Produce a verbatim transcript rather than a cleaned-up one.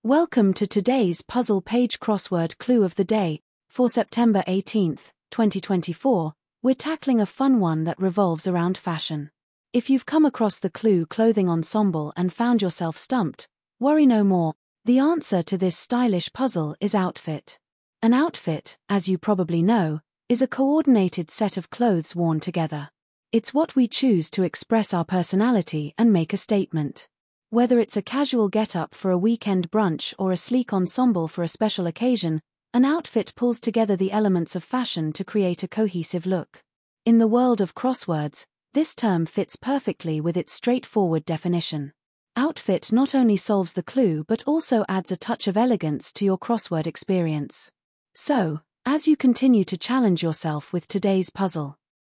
Welcome to today's puzzle page crossword clue of the day. For September eighteenth, twenty twenty-four, we're tackling a fun one that revolves around fashion. If you've come across the clue clothing ensemble and found yourself stumped, worry no more. The answer to this stylish puzzle is outfit. An outfit, as you probably know, is a coordinated set of clothes worn together. It's what we choose to express our personality and make a statement. Whether it's a casual get-up for a weekend brunch or a sleek ensemble for a special occasion, an outfit pulls together the elements of fashion to create a cohesive look. In the world of crosswords, this term fits perfectly with its straightforward definition. Outfit not only solves the clue but also adds a touch of elegance to your crossword experience. So, as you continue to challenge yourself with today's puzzle,